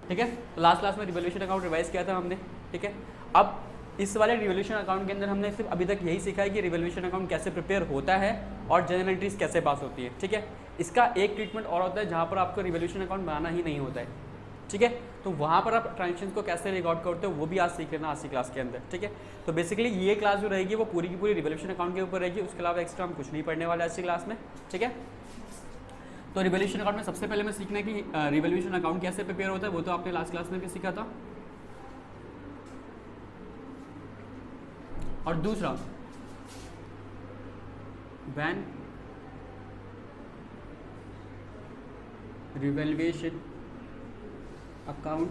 ठीक है। तो लास्ट क्लास में रिवैल्यूएशन अकाउंट रिवाइज किया था हमने, ठीक है। अब इस वाले रिवैल्यूएशन अकाउंट के अंदर हमने सिर्फ अभी तक यही सीखा है कि रिवैल्यूएशन अकाउंट कैसे प्रिपेयर होता है और जनरल एंट्रीज कैसे पास होती है, ठीक है। इसका एक ट्रीटमेंट और होता है जहाँ पर आपको रिवैल्यूएशन अकाउंट बनाना ही नहीं होता है, ठीक है। तो वहाँ पर आप ट्रांजेक्शन को कैसे रिकॉर्ड करते हो वो भी आज सीख लेना आज की क्लास के अंदर, ठीक है। तो बेसिकली ये क्लास जो रहेगी वो पूरी की पूरी रिवैल्यूएशन अकाउंट के ऊपर रहेगी, उसके अलावा एक्स्ट्रा हम कुछ नहीं पढ़ने वाले आज की क्लास में, ठीक है। तो रिवैल्यूएशन अकाउंट में सबसे पहले मैं सीखना है कि रिवैल्यूएशन अकाउंट कैसे प्रिपेयर होता है, वो तो आपने लास्ट क्लास में भी सीखा था। और दूसरा, when revaluation account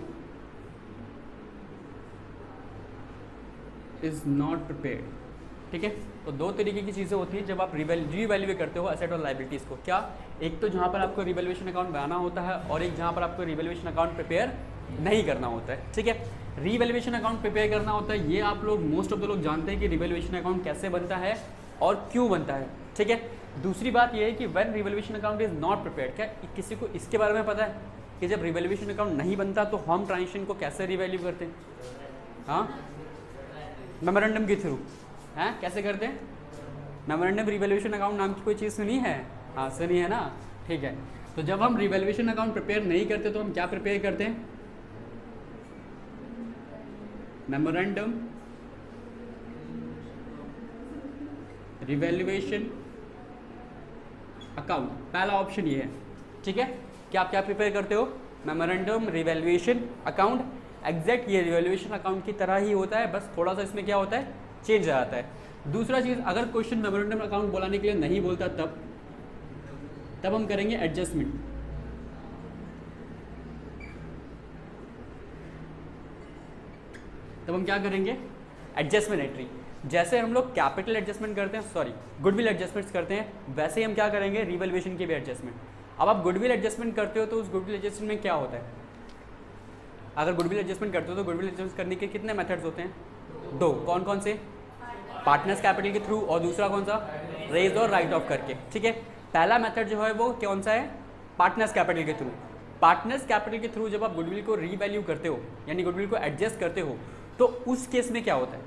is not prepared, ठीक है। तो दो तरीके की चीज़ें होती हैं जब आप रीवैल्यूएट करते हो एसेट और लायबिलिटीज़ को। क्या? एक तो जहाँ पर आपको रिवैल्यूएशन अकाउंट बनाना होता है और एक जहाँ पर आपको रिवैल्यूएशन अकाउंट प्रिपेयर नहीं करना होता है, ठीक है। रीवैल्यूएशन अकाउंट प्रिपेयर करना होता है, ये आप लोग मोस्ट ऑफ द लोग जानते हैं कि रिवैल्यूएशन अकाउंट कैसे बनता है और क्यों बनता है, ठीक है। दूसरी बात ये है कि when revaluation account is not prepared, क्या किसी को इसके बारे में पता है कि जब रिवैल्यूएशन अकाउंट नहीं बनता तो हम ट्रांजेक्शन को कैसे रिवैल्यू करते हैं? हाँ, मेमोरेंडम के थ्रू। हैं, कैसे करते हैं? मेमोरेंडम रिवैल्यूएशन अकाउंट नाम की कोई चीज़ सुनी है? हाँ, सुनी है ना, ठीक है। तो जब हम रिवैल्यूएशन अकाउंट प्रिपेयर नहीं करते तो हम क्या प्रिपेयर करते हैं? मेमोरेंडम रिवैल्यूएशन अकाउंट, पहला ऑप्शन ये है, ठीक है। कि आप क्या प्रिपेयर करते हो? Memorandum revaluation account. एग्जैक्ट ये रिवैल्यूएशन अकाउंट की तरह ही होता है, बस थोड़ा सा इसमें क्या होता है, चेंज आ जाता है। दूसरा चीज़, अगर क्वेश्चन मेमोरेंडम अकाउंट बुलाने के लिए नहीं बोलता तब हम करेंगे एडजस्टमेंट। तब हम क्या करेंगे? Adjustment entry. जैसे हम लोग कैपिटल एडजस्टमेंट करते हैं, सॉरी गुडविल एडजस्टमेंट्स करते हैं, वैसे ही हम क्या करेंगे? रिवैल्यूएशन की भी एडजस्टमेंट। अब आप गुडविल एडजस्टमेंट करते हो तो उस गुडविल एडजस्टमेंट में क्या होता है? अगर गुडविल एडजस्टमेंट करते हो तो गुडविल एडजस्टमेंट करने के कितने मेथड्स होते हैं? दो। कौन कौन से? पार्टनर्स कैपिटल के थ्रू और दूसरा कौन सा? रेज और राइट ऑफ करके, ठीक है। पहला मेथड जो है वो कौन सा है? पार्टनर्स कैपिटल के थ्रू। पार्टनर्स कैपिटल के थ्रू जब आप गुडविल को रीवैल्यू करते हो यानी गुडविल को एडजस्ट करते हो तो उस केस में क्या होता है?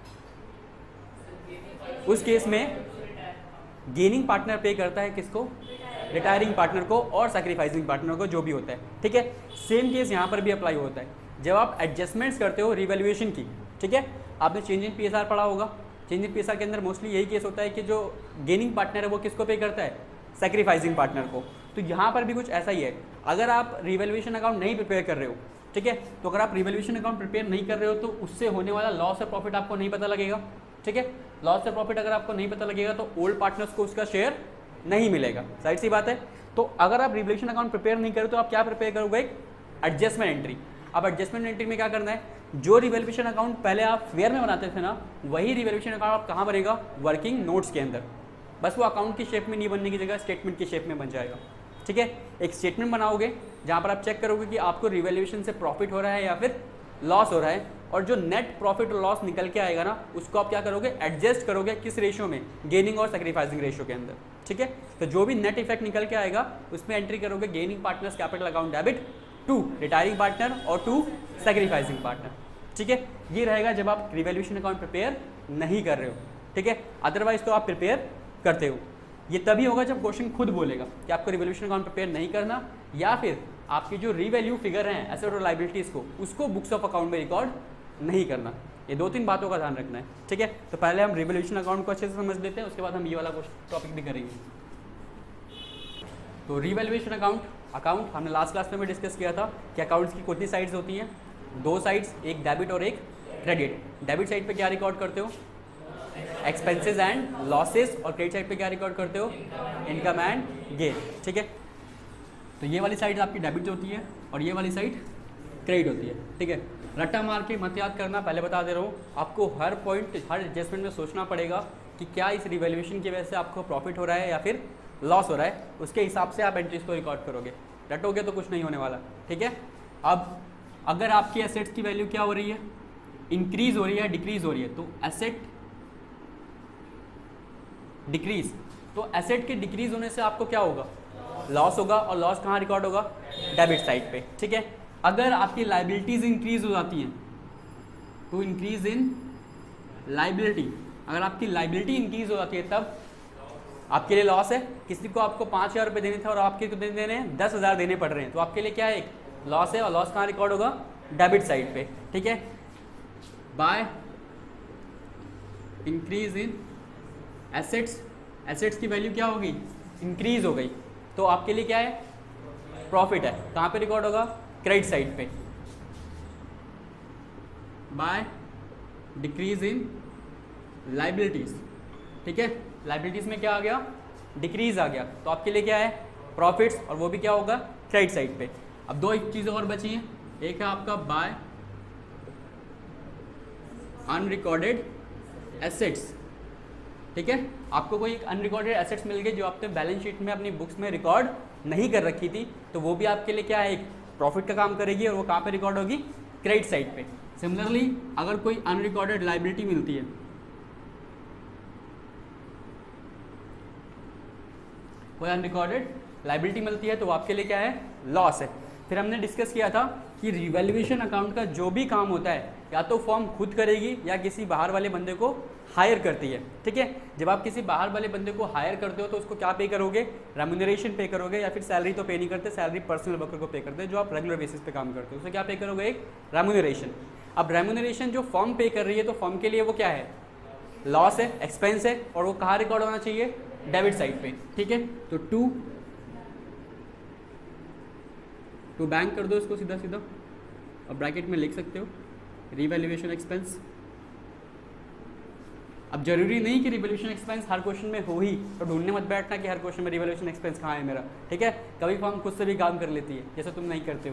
उस केस में गेनिंग पार्टनर पे करता है किसको? रिटायरिंग पार्टनर को और सैक्रिफाइसिंग पार्टनर को, जो भी होता है, ठीक है। सेम केस यहाँ पर भी अप्लाई होता है जब आप एडजस्टमेंट्स करते हो रिवैल्यूएशन की, ठीक है। आपने चेंज इन पीएसआर पढ़ा होगा। चेंज इन पीएसआर के अंदर मोस्टली यही केस होता है कि जो गेनिंग पार्टनर है वो किसको पे करता है? सैक्रिफाइसिंग पार्टनर को। तो यहाँ पर भी कुछ ऐसा ही है। अगर आप रिवैल्यूएशन अकाउंट नहीं प्रिपेयर कर रहे हो, ठीक है, तो अगर आप रिवैल्यूएशन अकाउंट प्रिपेयर नहीं कर रहे हो तो उससे होने वाला लॉस और प्रॉफिट आपको नहीं पता लगेगा, ठीक है। लॉस और प्रॉफिट अगर आपको नहीं पता लगेगा तो ओल्ड पार्टनर्स को उसका शेयर नहीं मिलेगा, साइड सी बात है। तो अगर आप रिवैल्यूएशन अकाउंट प्रिपेयर नहीं करो तो आप क्या प्रिपेयर करोगे? एक एडजस्टमेंट एंट्री। अब एडजस्टमेंट एंट्री में क्या करना है? जो रिवैल्यूएशन अकाउंट पहले आप फेयर में बनाते थे ना, वही रिवैल्यूएशन अकाउंट आप कहाँ बनेगा? वर्किंग नोट्स के अंदर। बस वो अकाउंट की शेप में नहीं बनने की जगह स्टेटमेंट की शेप में बन जाएगा, ठीक है। एक स्टेटमेंट बनाओगे जहाँ पर आप चेक करोगे कि आपको रिवैल्यूएशन से प्रॉफिट हो रहा है या फिर लॉस हो रहा है, और जो नेट प्रॉफिट और लॉस निकल के आएगा ना उसको आप क्या करोगे? एडजस्ट करोगे किस रेशियो में? गेनिंग और सैक्रिफाइसिंग रेशियो के अंदर, ठीक है। तो जो भी नेट इफेक्ट निकल के आएगा उसमें एंट्री करोगे gaining partners capital account debit to retiring partner और टू सैक्रिफाइसिंग पार्टनर, ठीक है। ये रहेगा जब आप रिवैल्यूएशन अकाउंट प्रिपेयर नहीं कर रहे हो, ठीक है। अदरवाइज तो आप प्रिपेयर करते हो। ये तभी होगा जब क्वेश्चन खुद बोलेगा कि आपको रिवैल्यूएशन अकाउंट प्रिपेयर नहीं करना, या फिर आपकी जो रीवैल्यू फिगर हैं एसेट और लायबिलिटीज़ को उसको बुक्स ऑफ अकाउंट में रिकॉर्ड नहीं करना। ये दो तीन बातों का ध्यान रखना है, ठीक है। तो पहले हम रिवैल्यूएशन अकाउंट को अच्छे से समझ लेते हैं, उसके बाद हम ये वाला टॉपिक भी करेंगे। तो रिवैल्यूएशन अकाउंट हमने लास्ट क्लास में भी डिस्कस किया था कि अकाउंट्स की कितनी साइड्स होती हैं? दो साइड्स, एक डेबिट और एक क्रेडिट। डेबिट साइड पे क्या रिकॉर्ड करते हो? एक्सपेंसेस एंड लॉसेस, और क्रेडिट साइड पे क्या रिकॉर्ड करते हो? इनकम एंड गेन, ठीक है। तो ये वाली साइड आपकी डेबिट होती है और ये वाली साइड क्रेडिट होती है, ठीक है। रट्टा मार के मत याद करना, पहले बता दे रहा हूँ आपको। हर पॉइंट, हर एडजस्टमेंट में सोचना पड़ेगा कि क्या इस रिवैल्यूएशन की वजह से आपको प्रॉफिट हो रहा है या फिर लॉस हो रहा है, उसके हिसाब से आप एंट्रीज को रिकॉर्ड करोगे। रटोगे तो कुछ नहीं होने वाला, ठीक है। अब अगर आपकी एसेट्स की वैल्यू क्या हो रही है? इंक्रीज हो रही है, डिक्रीज हो रही है, तो एसेट डिक्रीज, तो एसेट के डिक्रीज होने से आपको क्या होगा? लॉस होगा, और लॉस कहाँ रिकॉर्ड होगा? डेबिट साइड पे, ठीक है। अगर आपकी लाइबिलिटीज इंक्रीज हो जाती हैं, टू इंक्रीज इन लाइबिलिटी, अगर आपकी लाइबिलिटी इंक्रीज हो जाती है तब आपके लिए लॉस है। किसी को आपको 5,000 रुपये देने थे और आपके कितने देने हैं, 10,000 देने पड़ रहे हैं, तो आपके लिए क्या है, एक लॉस है। और लॉस कहाँ रिकॉर्ड होगा, डेबिट साइड पे, ठीक है। By increase in assets, assets की वैल्यू क्या होगी, इंक्रीज हो गई, तो आपके लिए क्या है, प्रॉफिट है। कहाँ पे रिकॉर्ड होगा, क्रेडिट साइड पे। बाय डिक्रीज इन लाइबिलिटीज, ठीक है, लाइबिलिटीज में क्या आ गया, डिक्रीज आ गया, तो आपके लिए क्या है, प्रॉफिट्स, और वो भी क्या होगा, क्रेडिट साइड पे। अब दो एक चीज़ें और बची हैं, एक है आपका बाय अनरिकॉर्डेड एसेट्स, ठीक है। आपको कोई एक अनरिकॉर्डेड एसेट्स मिल गए जो आपने बैलेंस शीट में अपनी बुक्स में रिकॉर्ड नहीं कर रखी थी, तो वो भी आपके लिए क्या है, एक प्रॉफिट का काम करेगी, और वो कहाँ पे रिकॉर्ड होगी, क्रेडिट साइड पे। सिमिलरली अगर कोई अनरिकॉर्डेड लाइबिलिटी मिलती है, कोई अनरिकॉर्डेड लाइबिलिटी मिलती है, तो वो आपके लिए क्या है, लॉस है। फिर हमने डिस्कस किया था कि रिवैल्यूएशन अकाउंट का जो भी काम होता है या तो फर्म खुद करेगी या किसी बाहर वाले बंदे को हायर करती है, ठीक है। जब आप किसी बाहर वाले बंदे को हायर करते हो तो उसको क्या पे करोगे, रेम्यूनरेशन पे करोगे, या फिर सैलरी तो पे नहीं करते, सैलरी पर्सनल वर्कर को पे करते हैं जो आप रेगुलर बेसिस पे काम करते हो, उससे क्या पे करोगे, एक रेम्यूनरेशन। अब रेम्यूनरेशन जो फर्म पे कर रही है तो फर्म के लिए वो क्या है, लॉस है, एक्सपेंस है, और वो कहाँ रिकॉर्ड होना चाहिए, डेबिट साइड पे, ठीक है। तो टू बैंक कर दो इसको सीधा सीधा, और ब्रैकेट में लिख सकते हो रिवैल्यूएशन एक्सपेंस। अब जरूरी नहीं कि रिवैल्यूएशन एक्सपेंस हर क्वेश्चन में हो ही, तो ढूंढने मत बैठना कि हर क्वेश्चन में रिवैल्यूएशन एक्सपेंस कहाँ है मेरा, ठीक है। कभी फर्म खुद से भी काम कर लेती है, जैसे तुम नहीं करते हो,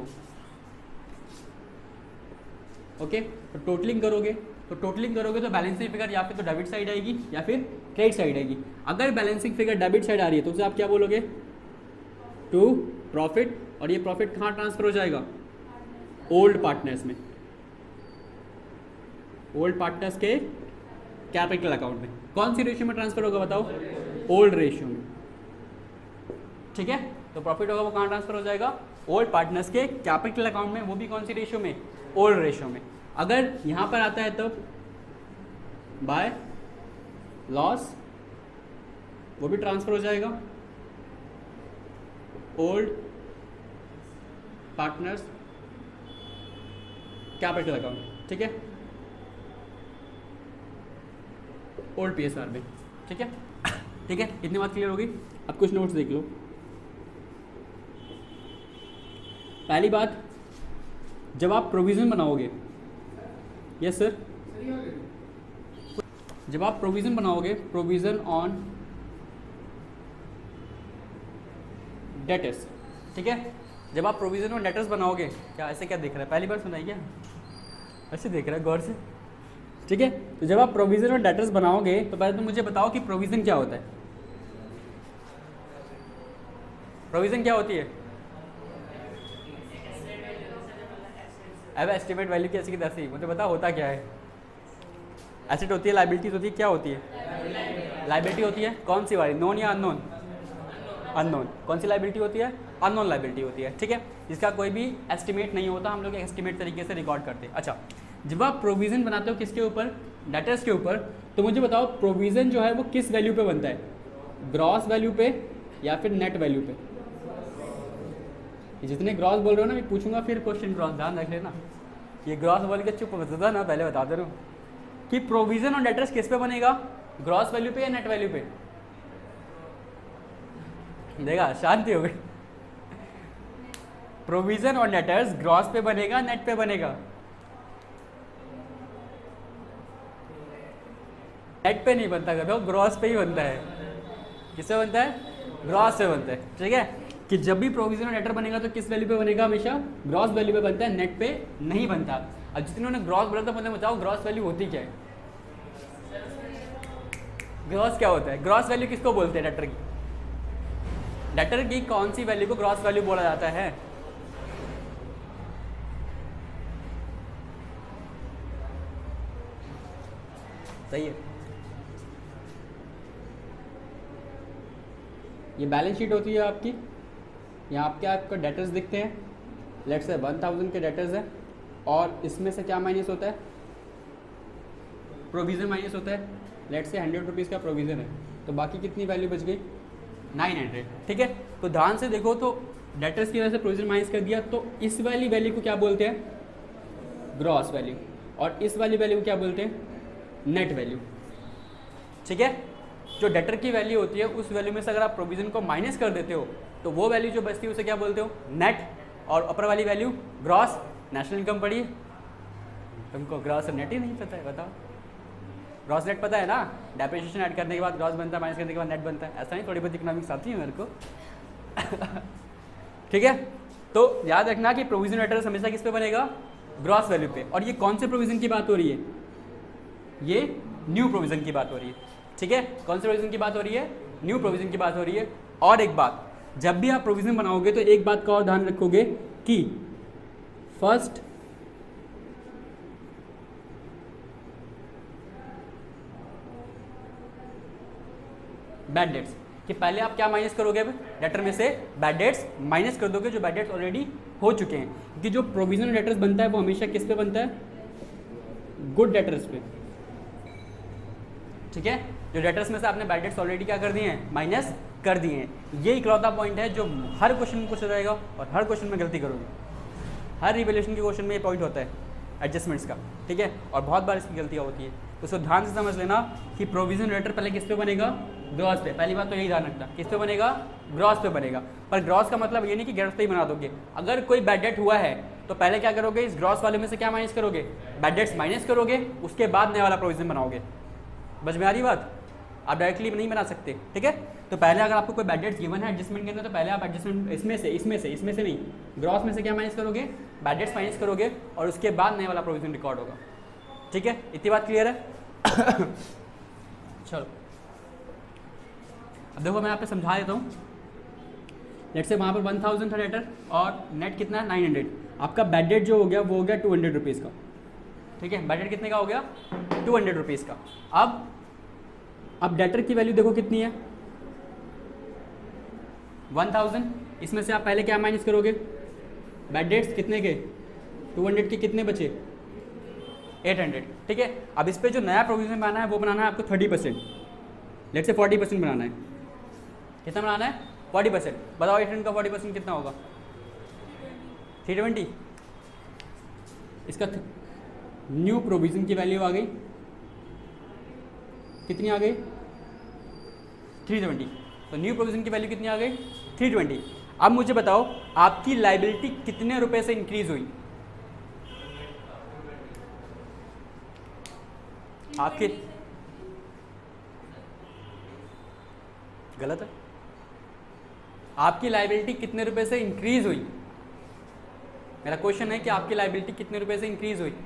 ओके। तो टोटलिंग करोगे, तो बैलेंसिंग फिगर या फिर तो डेबिट साइड आएगी या फिर क्रेडिट साइड आएगी। अगर बैलेंसिंग फिगर डेबिट साइड आ रही है तो उसे आप क्या बोलोगे, टू प्रॉफिट, और ये प्रॉफिट कहाँ ट्रांसफर हो जाएगा, ओल्ड पार्टनर्स में, ओल्ड पार्टनर्स के कैपिटल अकाउंट में। कौन सी रेशियो में ट्रांसफर होगा बताओ, ओल्ड रेशियो में, ठीक है। तो प्रॉफिट होगा वो कहाँ ट्रांसफर हो जाएगा, ओल्ड पार्टनर्स के कैपिटल अकाउंट में, वो भी कौन सी रेशियो में, ओल्ड रेशियो में। अगर यहां पर आता है तो बाय लॉस, वो भी ट्रांसफर हो जाएगा ओल्ड पार्टनर्स कैपिटल अकाउंट, ठीक है, ओल्ड पीएसआर में, ठीक है, ठीक है। इतनी बात क्लियर होगी। अब कुछ नोट्स देख लो। पहली बात, जब आप प्रोविजन बनाओगे, यस सर, जब आप प्रोविजन बनाओगे, प्रोविजन ऑन डेटर्स, ठीक है, जब आप प्रोविजन ऑन डेटर्स बनाओगे, क्या ऐसे क्या देख रहा है, पहली बार सुनाई क्या, ऐसे देख रहा है गौर से, ठीक है। तो जब आप प्रोविजन ऑन डेटर्स बनाओगे तो पहले तो मुझे बताओ कि प्रोविजन क्या होता है, प्रोविजन क्या होती है। अब एस्टिमेट वैल्यू की ऐसी की तैसी, मुझे बता होता क्या है। एसेट होती है, लाइबिलिटीज होती है, क्या होती है, लाइबिलिटी होती है, कौन सी वाली, नोन या अननोन, अननोन। कौन सी लाइबिलिटी होती है, अननोन लाइबिलिटी होती है, ठीक है, जिसका कोई भी एस्टिमेट नहीं होता, हम लोग एस्टिमेट तरीके से रिकॉर्ड करते हैं। अच्छा, जब आप प्रोविजन बनाते हो किसके ऊपर, डेटर्स के ऊपर, तो मुझे बताओ प्रोविजन जो है वो किस वैल्यू पे बनता है, ग्रॉस वैल्यू पे या फिर नेट वैल्यू पे। जितने ग्रॉस बोल रहे हो ना, मैं पूछूंगा फिर क्वेश्चन ग्रॉस, ध्यान रख लेना। ये ग्रॉस बोल के चुप बता ना, पहले बता दे रहा हूँ कि प्रोविजन और डेटर्स किस पे बनेगा, ग्रॉस वैल्यू पे या नेट वैल्यू पे। देखा, शांति हो गई। प्रोविजन और डेटर्स ग्रॉस पे बनेगा, नेट पे बनेगा, नेट पे नहीं बनता कभी, ग्रॉस पे ही बनता है। किससे बनता है, ग्रॉस से बनता है, ठीक है। कि जब भी प्रोविजन और डेटर बनेगा तो किस वैल्यू पे बनेगा, हमेशा ग्रॉस वैल्यू पे बनता है, नेट पे नहीं बनता। अब जितने ग्रॉस बोला था, मतलब बताओ ग्रॉस वैल्यू होती क्या है, ग्रॉस क्या होता है, ग्रॉस वैल्यू किसको बोलते हैं, डेटर की, डेटर की कौन सी वैल्यू को ग्रॉस वैल्यू बोला जाता है। सही है। ये बैलेंस शीट होती है आपकी, यहाँ आपके आपको डेटर्स दिखते हैं, लेट्स से 1000 के डेटर्स है और इसमें से क्या माइनस होता है, प्रोविज़न माइनस होता है। लेट्स से 100 रुपीज़ का प्रोविज़न है, तो बाकी कितनी वैल्यू बच गई 900। ठीक है, तो ध्यान से देखो, तो डेटर्स की वजह से प्रोविज़न माइनस कर दिया, तो इस वाली वैल्यू को क्या बोलते हैं, ग्रॉस वैल्यू, और इस वाली वैल्यू को क्या बोलते हैं, नेट वैल्यू। ठीक है, जो डेटर की वैल्यू होती है उस वैल्यू में से अगर आप प्रोविज़न को माइनस कर देते हो तो वो वैल्यू जो बचती है उसे क्या बोलते हो, नेट, और अपर वाली वैल्यू ग्रॉस। नेशनल इनकम पढ़िए, तुमको ग्रॉस और नेट ही नहीं पता है, बताओ। ग्रॉस नेट पता है ना, डेप्रिसिएशन ऐड करने के बाद ग्रॉस बनता है, माइनस करने के बाद नेट बनता है, ऐसा नहीं, थोड़ी बहुत इकोनॉमिक्स आती है मेरे को। ठीक है, तो याद रखना कि प्रोविजन लेटर हमेशा किस पे बनेगा, ग्रॉस वैल्यू पे। और ये कौन से प्रोविजन की बात हो रही है, ये न्यू प्रोविजन की बात हो रही है। ठीक है, कौन से प्रोविजन की बात हो रही है, न्यू प्रोविजन की बात हो रही है। और एक बात, जब भी आप प्रोविजन बनाओगे तो एक बात का और ध्यान रखोगे कि फर्स्ट बैड डेट्स, कि पहले आप क्या माइनस करोगे, डेटर में से बैड डेट्स माइनस कर दोगे, जो बैड डेट्स ऑलरेडी हो चुके हैं। क्योंकि जो प्रोविजनल डेटर्स बनता है वो हमेशा किस पे बनता है, गुड डेटर्स पे। ठीक है, जो डेटर्स में से आपने बैड डेट्स ऑलरेडी क्या कर दिए हैं, माइनस कर दिए हैं। ये इकलौता पॉइंट है जो हर क्वेश्चन में पूछा जाएगा और हर क्वेश्चन में गलती करोगे। हर रिवैल्यूएशन के क्वेश्चन में ये पॉइंट होता है एडजस्टमेंट्स का। ठीक है, और बहुत बार इसकी गलतियाँ होती है, तो उसको ध्यान से समझ लेना कि प्रोविजन लेटर पहले किस पे बनेगा, ग्रॉस पे। पहली बात तो यही ध्यान रखना, किस पे बनेगा, ग्रॉस पे बनेगा। पर ग्रॉस का मतलब ये नहीं कि ग्रॉस पे ही बना दोगे। अगर कोई बैड डेट हुआ है तो पहले क्या करोगे, इस ग्रॉस वाले में से क्या माइनस करोगे, बैड डेट्स माइनस करोगे, उसके बाद नया वाला प्रोविजन बनाओगे। समझ में आ रही बात, आप डायरेक्टली नहीं बना सकते। ठीक है, तो पहले अगर आपको कोई बैड डेट्स गिवन है एडजस्टमेंट के अंदर, तो पहले आप एडजस्टमेंट इसमें से नहीं, ग्रॉस में से क्या माइनस करोगे, बैड डेट्स माइनस करोगे, और उसके बाद नया वाला प्रोविजन रिकॉर्ड होगा। ठीक है, इतनी बात क्लियर है। चलो अब देखो, मैं यहाँ पे समझा देता हूँ। लेट्स से वहाँ पर 1000 था डेटर और नेट कितना है 900। आपका बैड डेट जो हो गया वो हो गया 200 रुपीज़ का। ठीक है, बैड डेट कितने का हो गया, 200 रुपीज़ का। अब डेटर की वैल्यू देखो कितनी है, 1000। इसमें से आप पहले क्या माइनस करोगे, बैड डेट्स कितने के, 200 के कितने बचे, 800। ठीक है, अब इस पर जो नया प्रोविजन बनाना है वो बनाना है आपको 30%, लेट्स से 40% बनाना है। कितना बनाना है, 40%। बताओ 800 का 40% कितना होगा, 320। इसका न्यू प्रोविजन की वैल्यू आ गई, कितनी आ गई, 320। तो न्यू प्रोविजन की वैल्यू कितनी आ गई, 320। अब मुझे बताओ आपकी लाइबिलिटी कितने रुपए से इंक्रीज हुई, आपके गलत है, आपकी लाइबिलिटी कितने रुपए से इंक्रीज हुई। मेरा क्वेश्चन है कि आपकी लाइबिलिटी कितने रुपए से इंक्रीज हुई।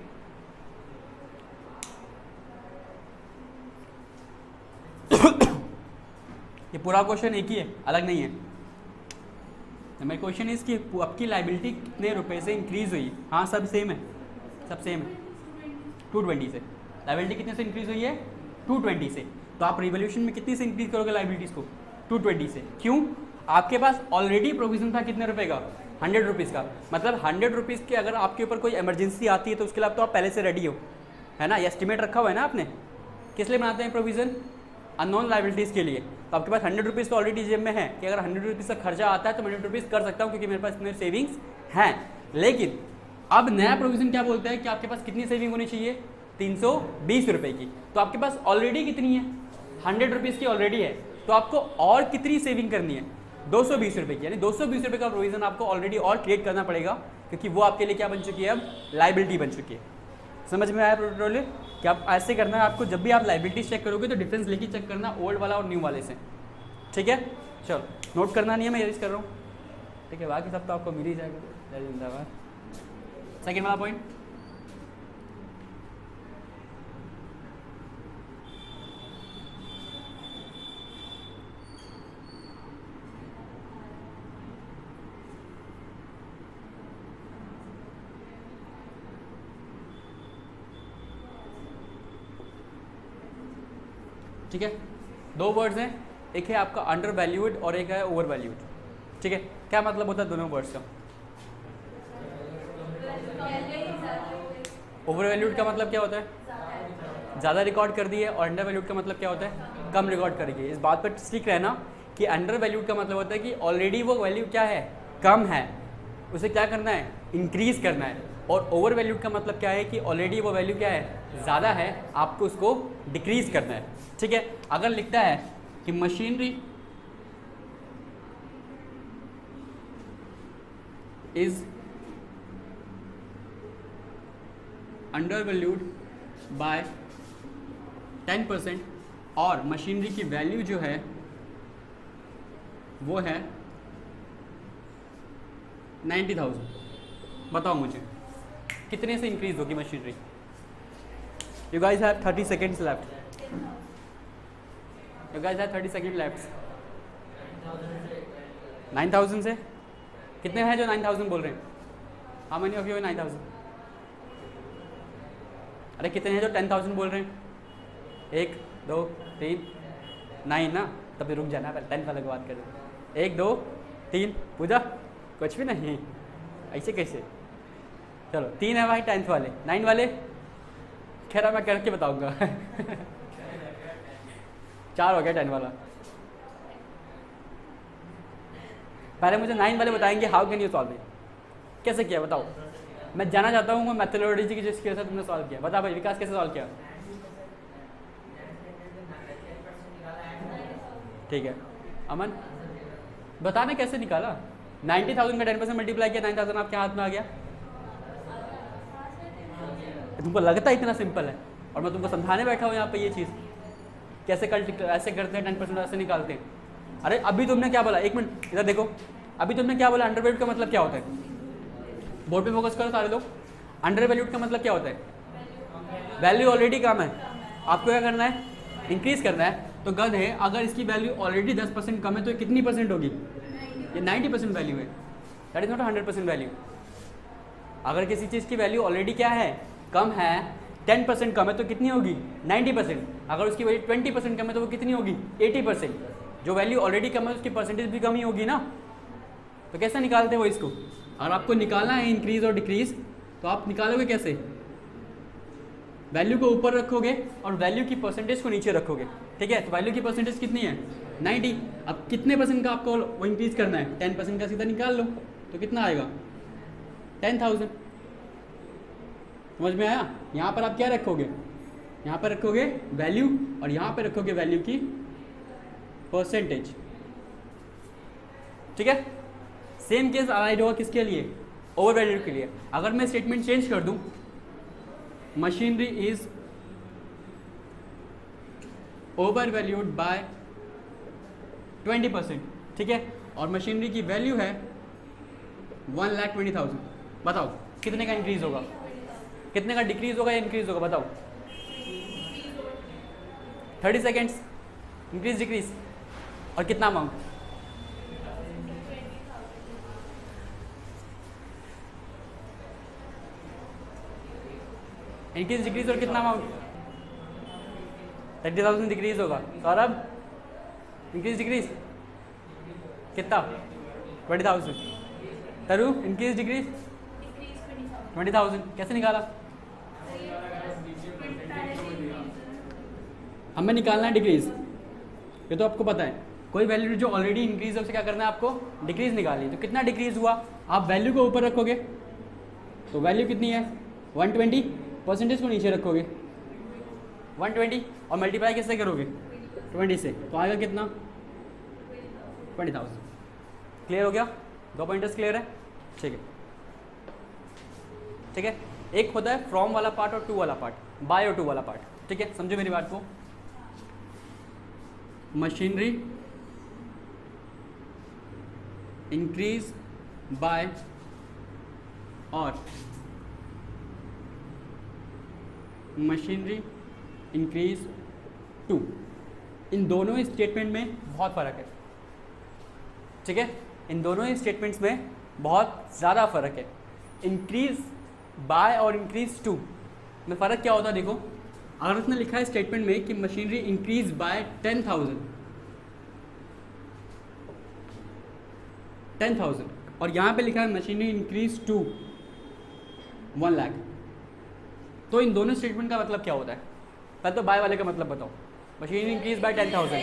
ये पूरा क्वेश्चन एक ही है, अलग नहीं है। मेरा क्वेश्चन इज कि आपकी लाइबिलिटी कितने रुपए से इंक्रीज हुई। हाँ, सब सेम है, सब सेम है। 220 से लाइबिलिटी कितने से इंक्रीज हुई है, 220 से। तो आप रिवॉल्यूशन में कितनी से इंक्रीज करोगे लाइबिलिटीज को, 220 से। क्यों, आपके पास ऑलरेडी प्रोविजन था कितने रुपए का, 100 रुपीज़ का। मतलब 100 रुपीज़ के अगर आपके ऊपर कोई इमरजेंसी आती है तो उसके लिए तो आप पहले से रेडी हो, है ना। ये एस्टिमेट रखा हुआ है ना आपने। किस लिए बनाते हैं प्रोविजन, अननोन लाइबिलिटीज़ के लिए। तो आपके पास 100 रुपीज़ तो ऑलरेडी जेब में है कि अगर 100 रुपीज़ का खर्चा आता है तो मैं 100 रुपीज़ कर सकता हूँ क्योंकि मेरे पास इतने सेविंग्स हैं। लेकिन अब नया प्रोविजन क्या बोलता है कि आपके पास कितनी सेविंग होनी चाहिए, 320 रुपये की। तो आपके पास ऑलरेडी कितनी है, 100 रुपीज़ की ऑलरेडी है। तो आपको और कितनी सेविंग करनी है, 220 रुपये की। यानी 220 रुपये का प्रोविजन आपको ऑलरेडी और क्रिएट करना पड़ेगा क्योंकि वो आपके लिए क्या बन चुकी है, अब लाइबिलिटी बन चुकी है। समझ में आया प्रोटोकॉल कि आप ऐसे करना है आपको, जब भी आप लाइबिलिटीज चेक करोगे तो डिफरेंस लेके चेक करना ओल्ड वाला और न्यू वाले से। ठीक है, चलो नोट करना नहीं है, मैं यूज कर रहा हूँ। ठीक है, बाकी सब तो आपको मिल ही जाएगा। जय जिंदाबाद। सेकेंड वाला पॉइंट, ठीक है। दो वर्ड्स हैं, एक है आपका अंडर वैल्यूड और एक है ओवर वैल्यूड। ठीक है, क्या मतलब होता है दोनों वर्ड्स का। ओवर वैल्यूड का मतलब क्या होता है? ज़्यादा रिकॉर्ड कर दी है, और अंडर वैल्यूड का मतलब क्या होता है? कम रिकॉर्ड करेगी। इस बात पर स्टिक रहना कि अंडर वैल्यूड का मतलब होता है कि ऑलरेडी वो वैल्यू क्या है? कम है, उसे क्या करना है? इंक्रीज़ करना है। और ओवर वैल्यूड का मतलब क्या है कि ऑलरेडी वो वैल्यू क्या है? ज़्यादा है, आपको उसको डिक्रीज़ करना है। ठीक है, अगर लिखता है कि machinery is under valued by 10% और मशीनरी की वैल्यू जो है वो है 90,000, बताओ मुझे कितने से इंक्रीज होगी machinery? You guys have 30 seconds left. You guys have 30 second left. 9,000 से? कितने हैं जो 9,000 बोल रहे हैं? How many of you 9,000? अरे कितने हैं जो 10,000 बोल रहे हैं? 1 2 3 9 ना, तभी रुक जाना, पहले 10 वाले की बात करें। 1 2 3 पूजा कुछ भी नहीं, ऐसे कैसे? चलो 3 है भाई 10th वाले, 9 वाले खैर मैं करके बताऊंगा 4 हो गया 10 वाला। पहले मुझे 9 वाले बताएंगे how can you solve it, कैसे किया बताओ। मैं जानना चाहता हूँ मैथोलॉजी की जिस स्किल से तुमने सॉल्व किया। बता भाई विकास कैसे सॉल्व किया? ठीक है अमन बताना कैसे निकाला? 90,000 का 10% मल्टीप्लाई किया, 9,000 आपके हाथ में आ गया। तुमको लगता है इतना सिंपल है, और मैं तुमको समझाने बैठा हूँ यहाँ पे ये चीज़ कैसे ऐसे करते हैं, 10% ऐसे निकालते हैं। अरे अभी तुमने क्या बोला? एक मिनट इधर देखो, अभी तुमने क्या बोला? अंडर वैल्यूड का मतलब क्या होता है? बोर्ड पे फोकस करो सारे लोग। अंडर वैल्यूड का मतलब क्या होता है? वैल्यू ऑलरेडी कम है, आपको क्या करना है? इंक्रीज करना है। तो गद है, अगर इसकी वैल्यू ऑलरेडी 10% कम है तो कितनी परसेंट होगी? ये 90% वैल्यू है, दैट इज नॉट 100% वैल्यू। अगर किसी चीज़ की वैल्यू ऑलरेडी क्या है? कम है, 10% कम है तो कितनी होगी? 90%। अगर उसकी वैल्यू 20% कम है तो वो कितनी होगी? 80%। जो वैल्यू ऑलरेडी कम है उसकी परसेंटेज भी कम ही होगी ना। तो कैसे निकालते हो इसको? अगर आपको निकालना है इंक्रीज और डिक्रीज तो आप निकालोगे कैसे? वैल्यू को ऊपर रखोगे और वैल्यू की परसेंटेज को नीचे रखोगे। ठीक है, तो वैल्यू की परसेंटेज कितनी है? 90। अब कितने परसेंट का आपको वो इंक्रीज करना है? 10% का सीधा निकाल लो तो कितना आएगा? 10,000। समझ में आया? यहाँ पर आप क्या रखोगे? यहाँ पर रखोगे वैल्यू और यहाँ पर रखोगे वैल्यू की परसेंटेज। ठीक है, सेम केस अप्लाई होगा किसके लिए? ओवर वैल्यूड के लिए। अगर मैं स्टेटमेंट चेंज कर दूं, machinery is over valued by 20%, ठीक है, और मशीनरी की वैल्यू है 1,20,000। बताओ कितने का इंक्रीज होगा, कितने का डिक्रीज होगा या इंक्रीज होगा? बताओ 30 सेकेंड्स। इंक्रीज डिक्रीज और कितना अमाउंट? इंक्रीज डिक्रीज और कितना अमाउंट? 30,000 डिक्रीज होगा। सौरभ इंक्रीज डिक्रीज कितना? 20,000। तरु इंक्रीज डिक्रीज 20,000। कैसे निकाला? हमें निकालना है डिक्रीज, ये तो आपको पता है। कोई वैल्यू जो ऑलरेडी इंक्रीज है उसे क्या करना है आपको? डिक्रीज निकालनी है। तो कितना डिक्रीज हुआ? आप वैल्यू को ऊपर रखोगे तो वैल्यू कितनी है? 120। परसेंटेज को नीचे रखोगे 120 और मल्टीप्लाई किससे करोगे? 20 से, तो आएगा कितना? 20,000। क्लियर हो गया? 2 पॉइंटर्स क्लियर है? ठीक है, ठीक है। एक होता है फ्रॉम वाला पार्ट और टू वाला पार्ट, बाय और टू वाला पार्ट। ठीक है, समझो मेरी बात को। मशीनरी इंक्रीज बाय और मशीनरी इंक्रीज टू, इन दोनों ही स्टेटमेंट में बहुत फ़र्क है। ठीक है, इन दोनों ही स्टेटमेंट्स में बहुत ज़्यादा फ़र्क है। इंक्रीज बाय और इंक्रीज टू में फ़र्क क्या होता है? देखो, अगर उसने लिखा है स्टेटमेंट में कि मशीनरी इंक्रीज बाय 10,000 और यहाँ पे लिखा है मशीनरी इंक्रीज टू 1 लाख। तो इन दोनों स्टेटमेंट का मतलब क्या होता है? पहले तो बाय वाले का मतलब बताओ। मशीनरी इंक्रीज बाय 10,000,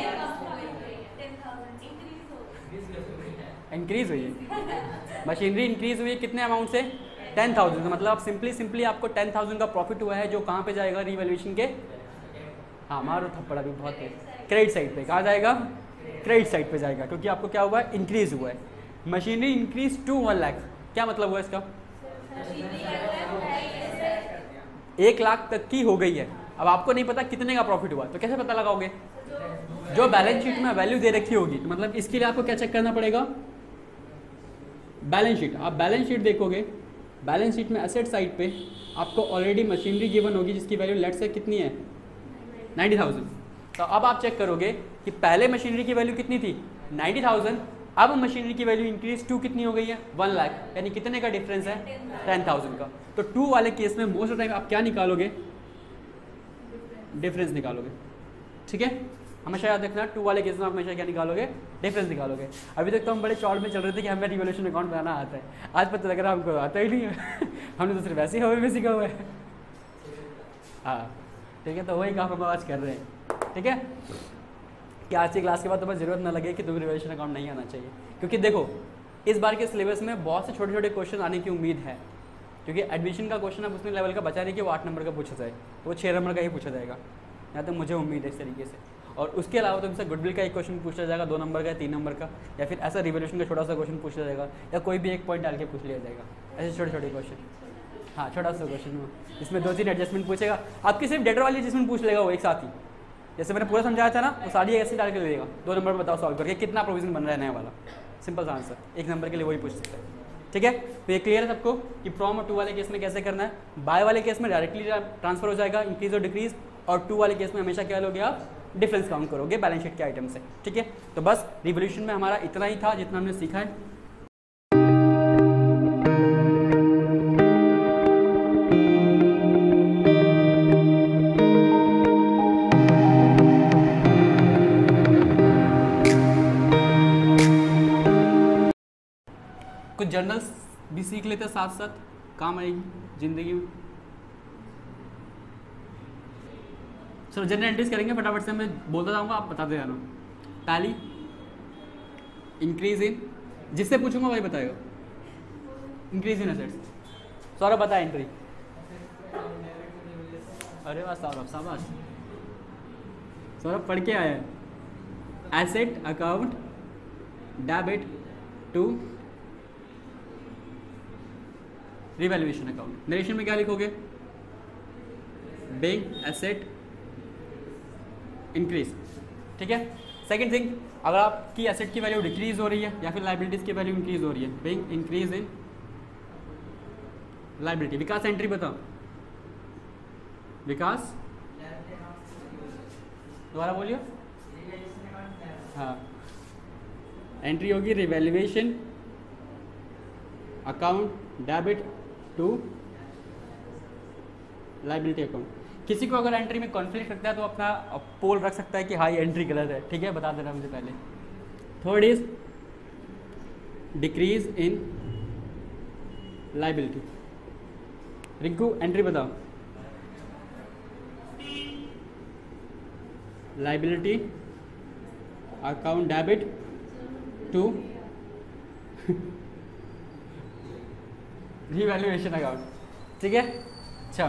इंक्रीज हुई है, मशीनरी इंक्रीज हुई है कितने अमाउंट से? 10,000 से। मतलब आप सिंपली आपको 10,000 का प्रॉफिट हुआ है, जो कहाँ पे जाएगा? रीवैल्यूएशन के, हाँ मारो थप्पड़ अभी बहुत है, क्रेडिट साइड पे। कहाँ जाएगा? क्रेडिट साइड पे जाएगा, क्योंकि आपको क्या हुआ है? इंक्रीज हुआ है। मशीनरी इंक्रीज टू 1 लाख, क्या मतलब हुआ इसका? 1 लाख तक की हो गई है। अब आपको नहीं पता कितने का प्रॉफिट हुआ, तो कैसे पता लगाओगे? जो बैलेंस शीट में वैल्यू दे रखी होगी। तो मतलब इसके लिए आपको क्या चेक करना पड़ेगा? Balance sheet. आप बैलेंस शीट देखोगे, बैलेंस शीट में एसेट साइड पे आपको ऑलरेडी मशीनरी गिवन होगी, जिसकी वैल्यू लेट से कितनी है? 90,000। तो अब आप चेक करोगे कि पहले मशीनरी की वैल्यू कितनी थी? 90,000। अब मशीनरी की वैल्यू इंक्रीज टू कितनी हो गई है? 1 लाख। यानी कितने का डिफरेंस है? 10,000 का। तो 2 वाले केस में मोस्ट ऑफ टाइम आप क्या निकालोगे? डिफरेंस निकालोगे। ठीक है, हमेशा याद रखना, 2 वाले केस में आप हमेशा क्या निकालोगे? डिफरेंस निकालोगे। अभी तक तो हम बड़े चौड़ में चल रहे थे कि हमें रिवॉल्यूशन अकाउंट बनाना आता है, आज पता लग रहा है हमको आता ही नहीं है। हमने तो सिर्फ ऐसे ही हवा में सीखा हुआ है। हाँ ठीक है, तो वही काम हम आज कर रहे हैं। ठीक है, कि आज की क्लास के बाद तुम्हें जरूरत ना लगे कि तुम्हें रिवॉल्यूशन अकाउंट नहीं आना चाहिए, क्योंकि देखो इस बार के सिलेबस में बहुत से छोटे छोटे क्वेश्चन आने की उम्मीद है, क्योंकि एडमिशन का क्वेश्चन अब उसने लेवल का बचा नहीं कि वो 8 नंबर का पूछा जाए, तो वो 6 नंबर का ही पूछा जाएगा, या तो मुझे उम्मीद है इस तरीके से। और उसके अलावा तुमसे गुडविल का एक क्वेश्चन पूछा जाएगा 2 नंबर का, 3 नंबर का, या फिर ऐसा रिवॉल्यूशन का छोटा सा क्वेश्चन पूछा जाएगा, या कोई भी एक पॉइंट डाल के पूछ लिया जाएगा। ऐसे छोटे छोटे क्वेश्चन, हाँ छोटा सा क्वेश्चन इसमें 2-3 एडजस्टमेंट पूछेगा, आपकी सिर्फ डेटर वाली एडजस्टमेंट पूछ लेगा वो एक साथ ही। जैसे मैंने पूरा समझाया था ना, वो सारी ऐसे डाल के देगा, 2 नंबर में बताओ सॉल्व करके कितना प्रोविजन बन रहा है नया वाला, सिंपल सा आंसर, 1 नंबर के लिए वही पूछ सकते हैं। ठीक है, तो ये क्लियर है सबको कि फ्रॉम और 2 वाले केस में कैसे करना है। बाय वाले केस में डायरेक्टली ट्रांसफर हो जाएगा, इंक्रीज और डिक्रीज, और 2 वाले केस में हमेशा क्या लोगे आप? डिफरेंस काउंट करोगे बैलेंस शीट के आइटम से। ठीक है, तो बस रिवॉल्यूशन में हमारा इतना ही था जितना हमने सीखा है। कुछ जर्नल्स भी सीख लेते साथ साथ, काम आएगी जिंदगी में। चलो जनरल एंट्रीज करेंगे फटाफट से, मैं बोलता जाऊंगा आप बताते जाना। पहली इंक्रीज इन, जिससे पूछूंगा वही बताएगा। इंक्रीज इन एसेट्स, सौरभ बता एंट्री। अरे वाह सौरभ, शाबाश सौरभ, पढ़ के आया है। Asset account debit to revaluation account. Narration में क्या लिखोगे? Bank asset increase. ठीक है, सेकंड थिंग, अगर आपकी एसेट की वैल्यू डिक्रीज हो रही है या फिर लाइबिलिटीज की वैल्यू इंक्रीज हो रही है, bank increase in liability. Vikas entry बताओ, विकास दोबारा बोलिए। हाँ, एंट्री होगी revaluation account debit to liability account. किसी को अगर एंट्री में कॉन्फ्लिक्ट रखता है तो अपना पोल रख सकता है कि हाँ ये एंट्री गलत है। ठीक है, बता देना मुझे पहले। Third is decrease in liability. Rinku entry बताओ, liability account debit to revaluation account. ठीक है, अच्छा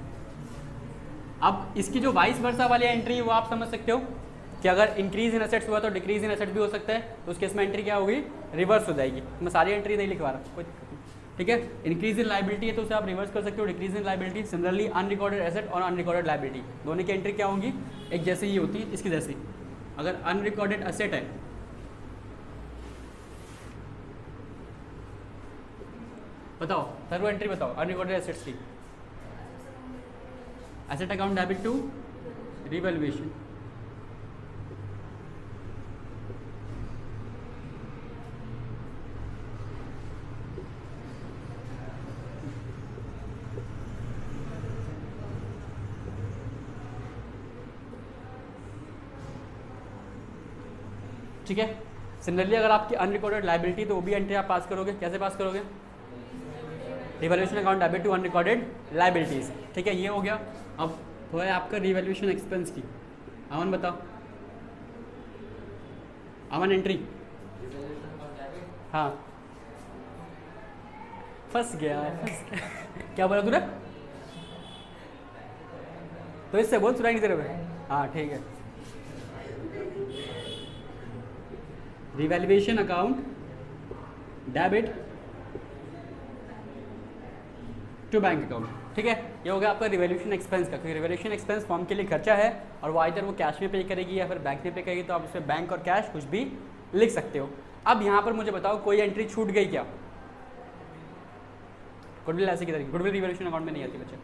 अब इसकी जो वाइस वर्सा वाली एंट्री है वो आप समझ सकते हो कि अगर इंक्रीज इन एसेट्स हुआ तो डिक्रीज इन एसेट भी हो सकता है, तो उस केस में एंट्री क्या होगी? रिवर्स हो जाएगी। मैं सारी एंट्री नहीं लिखवा रहा कोई। ठीक है, इंक्रीज इन लाइबिलिटी है तो उसे आप रिवर्स कर सकते हो, decrease in liability. Similarly unrecorded asset और अनरिकॉर्डेड लाइबिलिटी दोनों की एंट्री क्या होंगी? एक जैसे ही होती है, इसकी जैसी। अगर अनरिकॉर्डेड एसेट है बताओ, थर्ड एंट्री बताओ अनरिकॉर्डेड एसेट्स की। Asset account debit to revaluation. ठीक है, सिमिलरली अगर आपकी अनरिकॉर्डेड लाइबिलिटी तो वो भी एंट्री आप पास करोगे। कैसे पास करोगे? Revaluation account debit to unrecorded liabilities. ठीक है, ये हो गया। अब वो है आपका रिवैल्यूएशन एक्सपेंस की। अमन बताओ, अमन एंट्री। हाँ फंस गया क्या बोला तूने? तो इससे बोल, सुनाई नहीं दे रहे। हाँ ठीक है। Revaluation account debit to bank account. ठीक है, ये हो गया आपका रिवैल्यूएशन एक्सपेंस का, क्योंकि रिवैल्यूएशन एक्सपेंस फॉर्म के लिए खर्चा है और वो आइदर वो कैश में पे करेगी या फिर बैंक में पे करेगी, तो आप उसमें बैंक और कैश कुछ भी लिख सकते हो। अब यहाँ पर मुझे बताओ कोई एंट्री छूट गई क्या? गुडविल ऐसे की तरह, गुडविल रिवैल्यूएशन अकाउंट में नहीं आती बच्चे।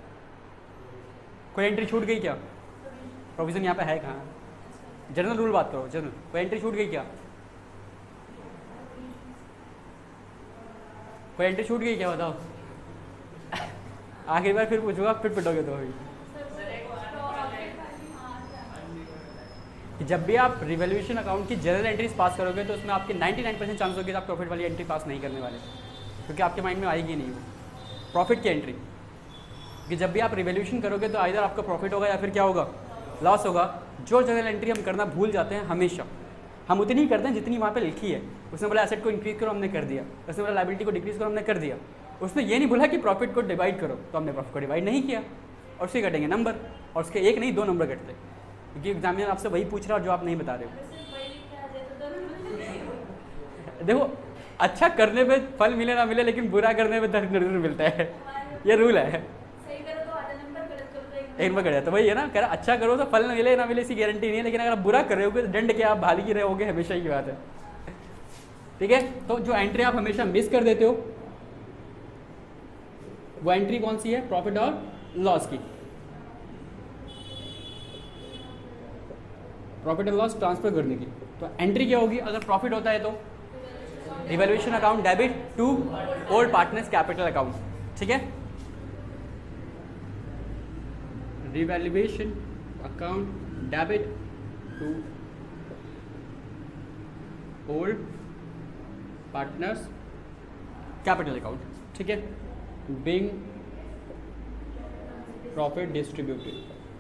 कोई एंट्री छूट गई क्या? प्रोविजन यहाँ पे है कहाँ? जनरल रूल बात करो, जनरल। कोई एंट्री छूट गई क्या? कोई एंट्री छूट गई क्या बताओ? आखिरी बार फिर पूछूंगा, फिर पिटोगे तो अभी। जब भी आप रिवैल्यूएशन अकाउंट की जनरल एंट्रीज पास करोगे तो उसमें आपके 99% चांस होगी आप प्रॉफिट वाली एंट्री पास नहीं करने वाले, क्योंकि आपके माइंड में आएगी नहीं वो प्रॉफिट की एंट्री। कि जब भी आप रिवैल्यूएशन करोगे तो आइदर आपका प्रॉफिट होगा या फिर क्या होगा, लॉस होगा। जो जनरल एंट्री हम करना भूल जाते हैं हमेशा, हम उतनी ही करते हैं जितनी वहाँ पे लिखी है। उसने बोला एसेट को इंक्रीज करो, हमने कर दिया। उसने बोला लायबिलिटी को डिक्रीज करो, हमने कर दिया। उसने ये नहीं बोला कि प्रॉफिट को डिवाइड करो, तो हमने प्रॉफिट को डिवाइड नहीं किया और उससे कटेंगे नंबर, और उसके एक नहीं 2 नंबर कटते, क्योंकि एग्जामिनर आपसे वही पूछ रहा है जो आप नहीं बता रहे हो। देखो, अच्छा करने पे फल मिले ना मिले, लेकिन बुरा करने पे दर्द जरूर मिलता है, ये रूल है। एक बार कर जाता, वही है ना, कर अच्छा करो तो फल मिले ना मिले, इसकी गारंटी नहीं है, लेकिन अगर आप बुरा कर रहे हो तो दंड के आप भाली की रहोगे, हमेशा की बात है। ठीक है, तो जो एंट्री आप हमेशा मिस कर देते हो वो एंट्री कौन सी है? प्रॉफिट और लॉस की। प्रॉफिट और लॉस ट्रांसफर करने की। तो एंट्री क्या होगी अगर प्रॉफिट होता है तो? Revaluation account debit to old partners capital account. ठीक है, revaluation account debit to old partners capital account. ठीक है, बीइंग प्रॉफिट डिस्ट्रीब्यूटेड।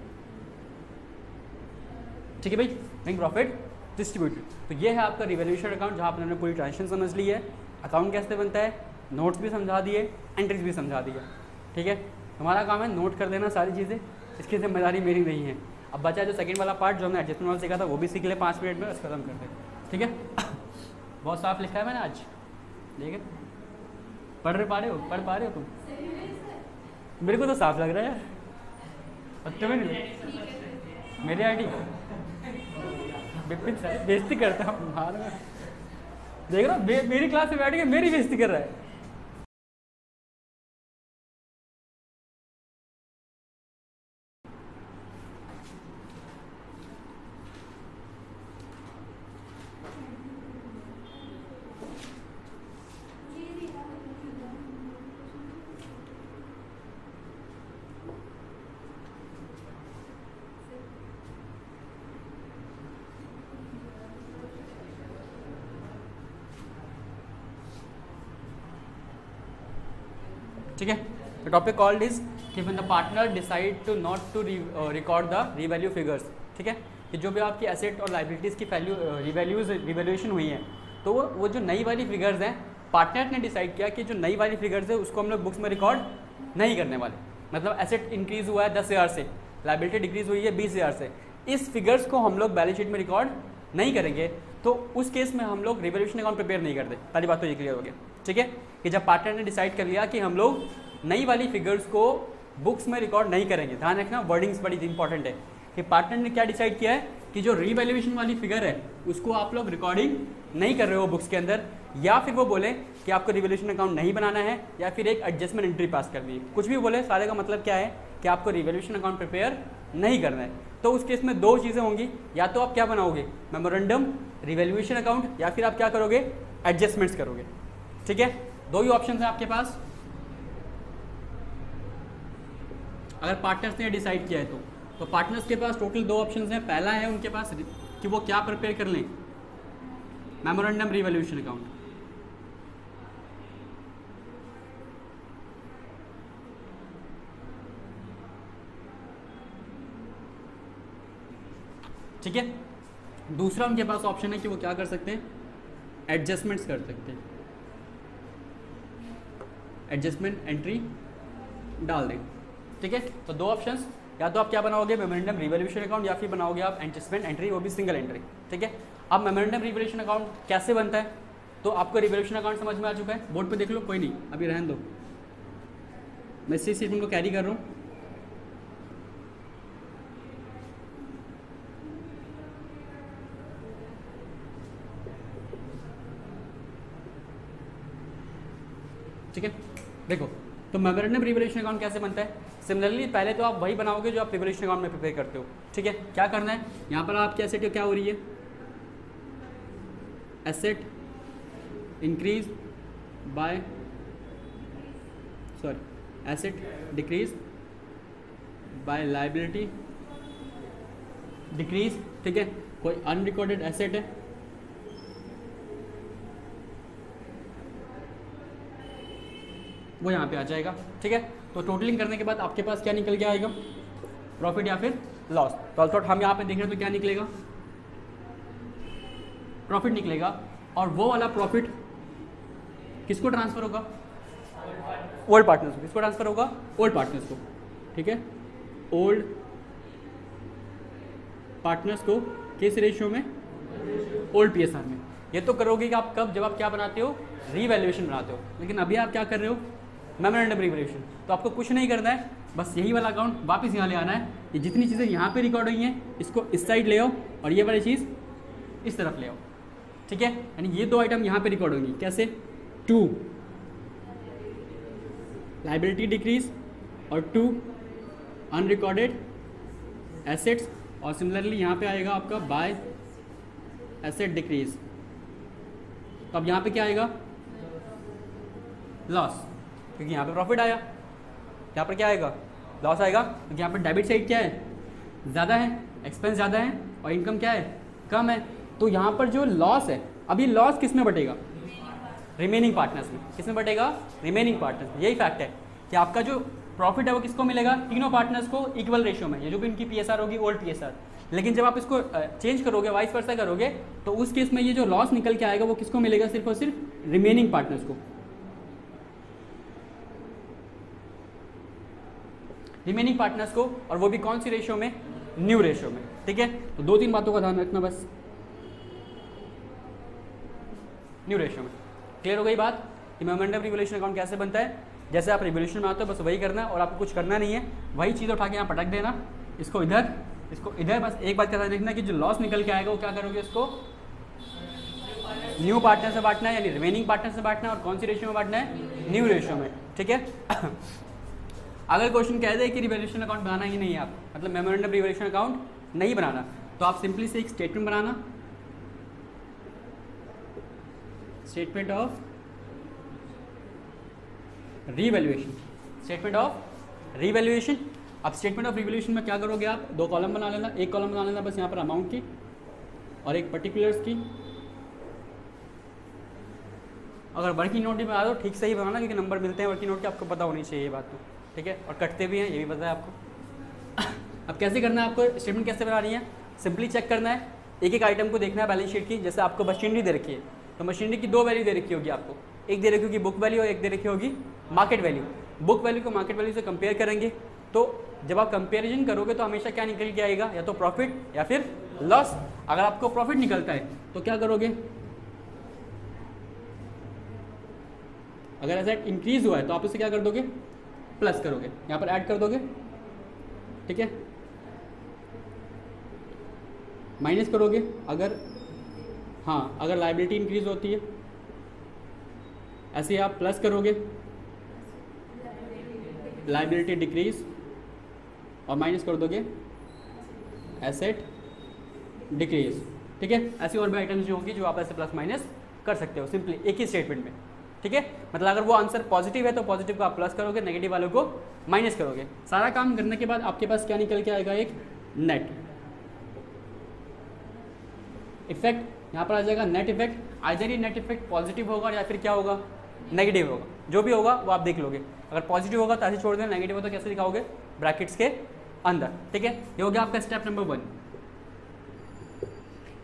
ठीक है भाई, बीइंग प्रॉफिट डिस्ट्रीब्यूटेड। तो ये है आपका रिवैल्यूएशन अकाउंट, जहाँ आपने पूरी ट्रांजेक्शन समझ ली है, अकाउंट कैसे बनता है, नोट्स भी समझा दिए, एंट्रीज भी समझा दिया। ठीक है, हमारा काम है नोट कर देना सारी चीज़ें, इसकी जिम्मेदारी मेरी नहीं है। अब बचा जो सेकंड वाला पार्ट जो हमने एडजस्टमेंट वाला सीखा था वो भी सीख ले 5 मिनट में, उसको खत्म कर दे। ठीक है, बहुत साफ लिखा है मैंने आज, ठीक है। पढ़ पा रहे हो तुम? मेरे को तो साफ लग रहा है यार, और तुम्हें नहीं? मेरी आईडी बिपिन सर बेइज्जती करता हूँ, देख रहा हूँ मेरी क्लास में बैठ के मेरी बेइज्जती कर रहा है। ठीक है, द टॉपिक कॉल्ड इज कि when the partner decide to not to record the revalue figures. ठीक है, कि जो भी आपकी एसेट और लाइबिलिटीज़ की रिवैल्यूएशन हुई है, तो वो जो नई वाली फिगर्स हैं, पार्टनर ने डिसाइड किया कि जो नई वाली फिगर्स है उसको हम लोग बुक्स में रिकॉर्ड नहीं करने वाले। मतलब एसेट इंक्रीज़ हुआ है 10,000 से, लाइबिलिटी डिक्रीज़ हुई है 20,000 से, इस फिगर्स को हम लोग बैलेंस शीट में रिकॉर्ड नहीं करेंगे, तो उस केस में हम लोग रिवैल्यूएशन अकाउंट प्रिपेयर नहीं करते। पहली बात तो ये क्लियर हो गया। ठीक है, कि जब पार्टनर ने डिसाइड कर लिया कि हम लोग नई वाली फिगर्स को बुक्स में रिकॉर्ड नहीं करेंगे, ध्यान रखना वर्डिंग्स बड़ी इंपॉर्टेंट है, कि पार्टनर ने क्या डिसाइड किया है कि जो रीवैल्यूएशन वाली फिगर है उसको आप लोग रिकॉर्डिंग नहीं कर रहे हो बुक्स के अंदर, या फिर वो बोले कि आपको रिवैल्यूएशन अकाउंट नहीं बनाना है, या फिर एक एडजस्टमेंट एंट्री पास कर दी, कुछ भी बोले, सारे का मतलब क्या है कि आपको रिवैल्यूएशन अकाउंट प्रिपेयर नहीं करना है। तो उस केस में 2 चीज़ें होंगी, या तो आप क्या बनाओगे, मेमोरेंडम रिवैल्यूएशन अकाउंट, या फिर आप क्या करोगे, एडजस्टमेंट्स करोगे। ठीक है, 2 ही ऑप्शन है आपके पास अगर पार्टनर्स ने डिसाइड किया है तो पार्टनर्स के पास टोटल 2 ऑप्शंस हैं। पहला है उनके पास कि वो क्या प्रिपेयर कर लें, मेमोरेंडम रिवैल्यूएशन अकाउंट, ठीक है। दूसरा उनके पास ऑप्शन है कि वो क्या कर सकते हैं, एडजस्टमेंट्स कर सकते हैं, एडजस्टमेंट एंट्री डाल दें। ठीक है, तो दो ऑप्शंस, या तो आप क्या बनाओगे, मेमोरेंडम रिवैल्यूएशन अकाउंट, या फिर बनाओगे आप एडजस्टमेंट एंट्री, वो भी सिंगल एंट्री। ठीक है, अब मेमोरेंडम रिवैल्यूएशन अकाउंट कैसे बनता है, तो आपको रिवैल्यूएशन अकाउंट समझ में आ चुका है, बोर्ड पे देख लो, कोई नहीं अभी रहने दो, मैं इसी स्टेटमेंट को कैरी कर रहा हूँ। ठीक है, देखो तो मेमोरेंडम रिवैल्यूएशन अकाउंट कैसे बनता है। सिमिलरली पहले तो आप वही बनाओगे जो आप रिवैल्यूएशन अकाउंट में प्रिपेयर करते हो। ठीक है, क्या करना है, यहाँ पर आपकी एसेट क्या हो रही है, asset increase by asset decrease by liability decrease. ठीक है, कोई अनरिकॉर्डेड एसेट है, वो यहाँ पे आ जाएगा। ठीक है, तो टोटलिंग करने के बाद आपके पास क्या निकल के आएगा, प्रॉफिट या फिर लॉस। तो ऑल्सो हम यहाँ पे देख रहे हैं तो क्या निकलेगा, प्रॉफिट निकलेगा, और वो वाला प्रॉफिट किसको ट्रांसफर होगा, ओल्ड पार्टनर्स को। किसको ट्रांसफर होगा, ओल्ड पार्टनर्स को। ठीक है, ओल्ड पार्टनर्स को किस रेशियो में, ओल्ड पीएसआर में। ये तो करोगे कि आप कब, जब आप क्या बनाते हो, रीवैल्यूएशन बनाते हो, लेकिन अभी आप क्या कर रहे हो, मेमोरेंडम रिवैल्यूएशन। तो आपको कुछ नहीं करना है, बस यही वाला अकाउंट वापस यहाँ ले आना है। ये जितनी चीज़ें यहाँ पे रिकॉर्ड हुई हैं इसको इस साइड ले आओ, और ये वाली चीज़ इस तरफ ले आओ। ठीक है, यानी ये दो आइटम यहाँ पे रिकॉर्ड होंगी। कैसे, 2 लायबिलिटी डिक्रीज और 2 अनरिकॉर्डेड एसेट्स, और सिमिलरली यहाँ पे आएगा आपका बाय एसेट डिक्रीज। तो अब यहाँ पे क्या आएगा, लॉस, क्योंकि यहाँ पे प्रॉफिट आया, यहाँ पर क्या आएगा, लॉस आएगा, क्योंकि यहाँ पर डेबिट साइड क्या है, ज़्यादा है, एक्सपेंस ज़्यादा है, और इनकम क्या है, कम है। तो यहाँ पर जो लॉस है, अभी लॉस किस में बटेगा, रिमेनिंग पार्टनर्स में। किस में बटेगा, रिमेनिंग पार्टनर्स में। यही फैक्ट है कि आपका जो प्रॉफिट है वो किसको मिलेगा, तीनों पार्टनर्स को इक्वल रेशियो में, ये जो भी इनकी पीएसआर होगी, ओल्ड पीएसआर। लेकिन जब आप इसको चेंज करोगे, वाइस वर्सा करोगे, तो उस केस में ये जो लॉस निकल के आएगा वो किसको मिलेगा, सिर्फ और सिर्फ रिमेनिंग पार्टनर्स को, रिमेनिंग पार्टनर्स को, और वो भी कौन सी रेशियो में, न्यू रेशियो में। ठीक है, तो 2-3 बातों का ध्यान रखना बस, न्यू रेशियो में। क्लियर हो गई बात कि मेमोरेंडम रिवैल्यूएशन अकाउंट कैसे बनता है। जैसे आप रिवैल्यूएशन में आते हो बस वही करना है, और आपको कुछ करना नहीं है, वही चीज़ उठा के यहाँ पटक देना, इसको इधर, इसको इधर। बस एक बात का ध्यान रखना कि जो लॉस निकल के आएगा वो क्या करोगे, उसको न्यू पार्टनर से बांटना है, यानी रिमेनिंग पार्टनर से बांटना है, और कौन सी रेशियो में बांटना है, न्यू रेशियो में। ठीक है, अगर क्वेश्चन कह दे कि रिवैल्यूएशन अकाउंट बनाना ही नहीं है आप, मतलब मेमोरेंडम रिवैल्यूएशन अकाउंट नहीं बनाना, तो आप सिंपली से एक स्टेटमेंट बनाना, statement of revaluation, statement of revaluation. अब स्टेटमेंट ऑफ रिवैल्यूएशन में क्या करोगे आप, 2 कॉलम बना लेना, एक कॉलम बना लेना बस यहाँ पर अमाउंट की, और एक पर्टिकुलर्स की। अगर वर्किंग नोट भी बना दो, ठीक से ही बनाना, क्योंकि नंबर मिलते हैं वर्किंग नोट के, आपको पता होनी चाहिए ये बात तो। ठीक है, और कटते भी हैं, ये भी पता है आपको। अब कैसे करना है आपको, स्टेटमेंट कैसे बनानी है, सिंपली चेक करना है, एक एक आइटम को देखना है बैलेंस शीट की। जैसे आपको मशीनरी दे रखी है, तो मशीनरी की 2 वैल्यू दे रखी होगी आपको, एक दे रखी होगी बुक वैल्यू और एक दे रखी होगी मार्केट वैल्यू। बुक वैल्यू को मार्केट वैल्यू से कंपेयर करेंगे, तो जब आप कंपेरिजन करोगे तो हमेशा क्या निकल के आएगा, या तो प्रॉफिट या फिर लॉस। अगर आपको प्रॉफिट निकलता है तो क्या करोगे, अगर एसेट इंक्रीज हुआ है तो आप इसे क्या कर दोगे, प्लस करोगे, यहाँ पर ऐड कर दोगे। ठीक है, माइनस करोगे अगर, हाँ अगर लायबिलिटी इंक्रीज होती है, ऐसे आप प्लस करोगे, लायबिलिटी डिक्रीज, और माइनस कर दोगे एसेट डिक्रीज। ठीक है, ऐसी और भी आइटम्स जो होंगी जो आप ऐसे प्लस माइनस कर सकते हो सिंपली एक ही स्टेटमेंट में। ठीक है, मतलब अगर वो आंसर पॉजिटिव है तो पॉजिटिव को आप प्लस करोगे, नेगेटिव वालों को माइनस करोगे। सारा काम करने के बाद आपके पास क्या निकल के आएगा, एक नेट इफेक्ट यहाँ पर आ जाएगा, नेट इफेक्ट। आइदर ये नेट इफेक्ट पॉजिटिव होगा या फिर क्या होगा, नेगेटिव होगा, जो भी होगा वो आप देख लोगे। अगर पॉजिटिव होगा तो ऐसे छोड़ देना, नेगेटिव हो तो कैसे दिखाओगे, ब्रैकेट्स के अंदर। ठीक है, ये हो गया आपका स्टेप नंबर 1।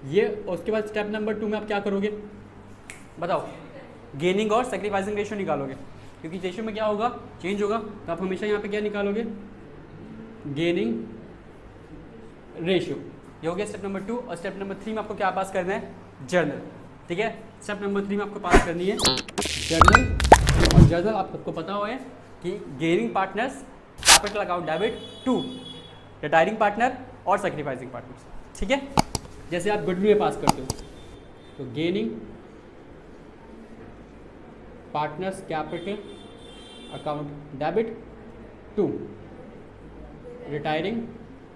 ये उसके बाद स्टेप नंबर 2 में आप क्या करोगे बताओ, गेनिंग और सेक्रीफाइसिंग रेशियो निकालोगे, क्योंकि रेशियो में क्या होगा, चेंज होगा, तो आप हमेशा यहाँ पे क्या निकालोगे, गेनिंग रेशियो। ये हो गया स्टेप नंबर 2। और स्टेप नंबर 3 में आपको क्या पास करना है, जर्नल। ठीक है, स्टेप नंबर 3 में आपको पास करनी है जर्नल। और जर्नल आप सबको पता हो है कि gaining partners, capital account debit to retiring partner और सेक्रीफाइसिंग पार्टनर्स। ठीक है, जैसे आप गुडविल में पास करते हो तो gaining partners capital account debit to retiring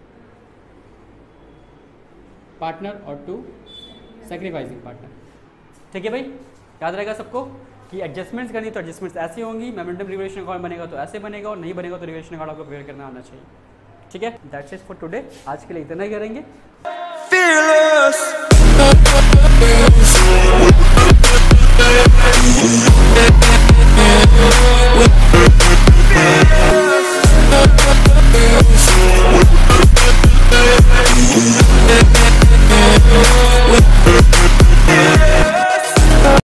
partner और टू सेक्रीफाइसिंग पार्टनर। ठीक है भाई, याद रहेगा सबको कि एडजस्टमेंट्स करनी तो एडजस्टमेंट्स ऐसी होंगी, मोमेंटम रिवैल्यूएशन अकाउंट बनेगा तो ऐसे बनेगा, और नहीं बनेगा तो रिवैल्यूएशन अकाउंट आपको प्रिपेयर करना आना चाहिए। ठीक है, दैट्स इट फॉर टुडे। आज के लिए इतना ही करेंगे। Fearless.